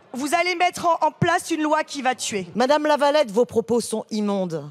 Vous allez mettre en place une loi qui va tuer. Madame Lavalette, vos propos sont immondes.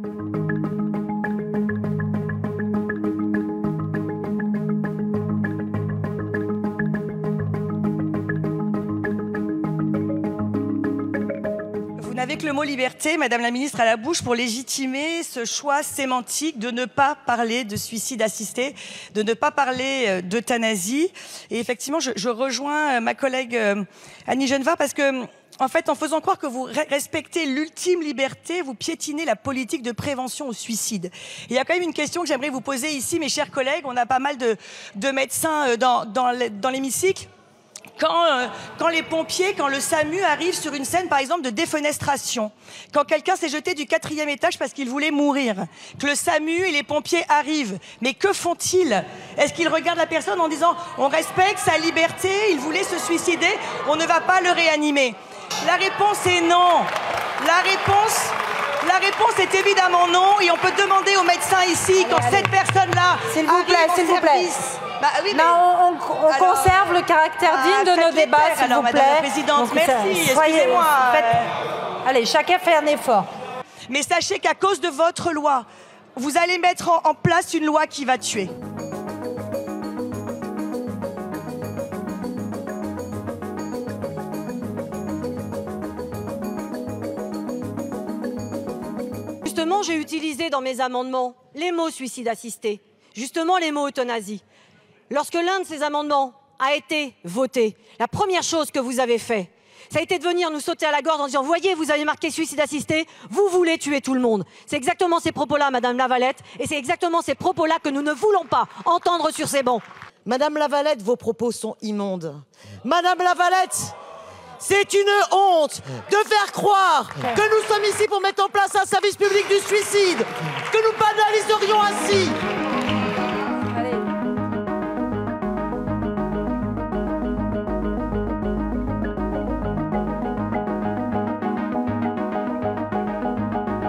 Vous n'avez que le mot liberté, Madame la Ministre, à la bouche pour légitimer ce choix sémantique de ne pas parler de suicide assisté, de ne pas parler d'euthanasie. Et effectivement, je rejoins ma collègue Annie Genevard parce que, en fait, en faisant croire que vous respectez l'ultime liberté, vous piétinez la politique de prévention au suicide. Et il y a quand même une question que j'aimerais vous poser ici, mes chers collègues. On a pas mal de médecins dans l'hémicycle. Quand les pompiers, quand le SAMU arrive sur une scène, par exemple, de défenestration, quand quelqu'un s'est jeté du 4e étage parce qu'il voulait mourir, que le SAMU et les pompiers arrivent, mais que font-ils? Est-ce qu'ils regardent la personne en disant « on respecte sa liberté, il voulait se suicider, on ne va pas le réanimer » La réponse est non. La réponse est évidemment non, et on peut demander aux médecins ici, quand cette personne-là s'il vous plaît, s'il vous plaît. Bah, oui, mais... Non, on conserve le caractère digne de nos débats, s'il vous plaît. Madame la Présidente, merci, excusez-moi. Allez, chacun fait un effort. Mais sachez qu'à cause de votre loi, vous allez mettre en place une loi qui va tuer. Justement, j'ai utilisé dans mes amendements les mots suicide assisté, justement les mots euthanasie. Lorsque l'un de ces amendements a été voté, la première chose que vous avez fait, ça a été de venir nous sauter à la gorge en disant « Voyez, vous avez marqué suicide assisté, vous voulez tuer tout le monde ». C'est exactement ces propos-là, Madame Lavalette, et c'est exactement ces propos-là que nous ne voulons pas entendre sur ces bancs. Madame Lavalette, vos propos sont immondes. Madame Lavalette, c'est une honte de faire croire que nous sommes ici pour mettre en place un service public du suicide, que nous banaliserions ainsi